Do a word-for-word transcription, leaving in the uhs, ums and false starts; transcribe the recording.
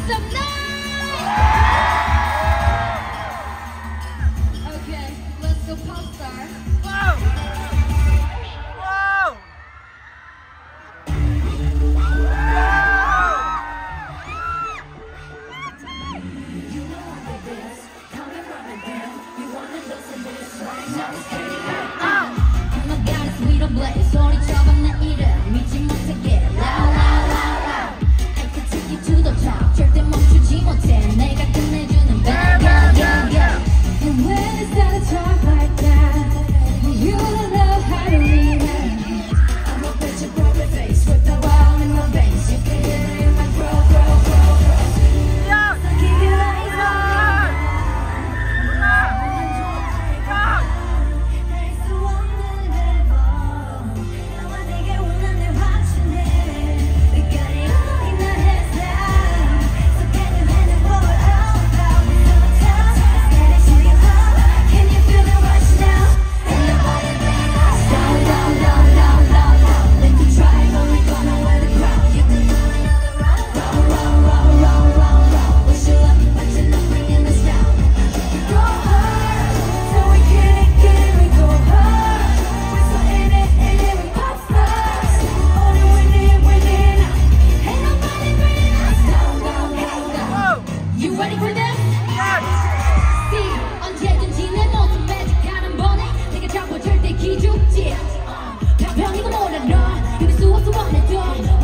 some noise! Okay, let's go pop star. Whoa! Whoa! 소리처럼 내 이름 믿지 못하게 loud loud loud loud I could take you to the top 절대 멈추지 못해 내가 끝내주는 bang bang bang bang And when it's gotta talk like that you don't know how to read it I'm a bitch of broken face with the bomb in my veins you can hear it in my throat throat throat throat So keep your eyes on me 병이고 몰라 너 이미 수없어 원해도